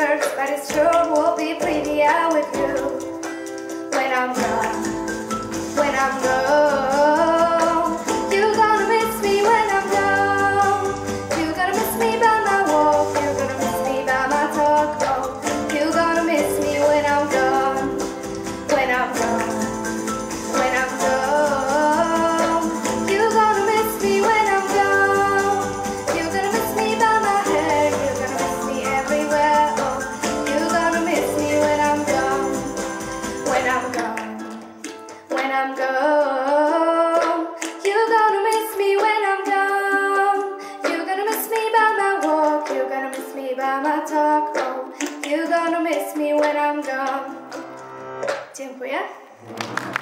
works, but it sure will be prettier with you. When I'm gone, when I'm gone, you're gonna miss me when I'm gone. You're gonna miss me by my walk, you're gonna miss me by my talk. Oh, you're gonna miss me when I'm gone, when I'm gone, when I'm gone. You're gonna miss me when I'm gone. You're gonna miss me by my hair, you're gonna miss me everywhere. Oh, you're gonna miss me when I'm gone, when I'm gone, when I'm gone. You're gonna miss me when I'm gone. You're gonna miss me by my walk, you're gonna miss me by my talk. Oh, you're gonna miss me when I'm gone. Dziękuję.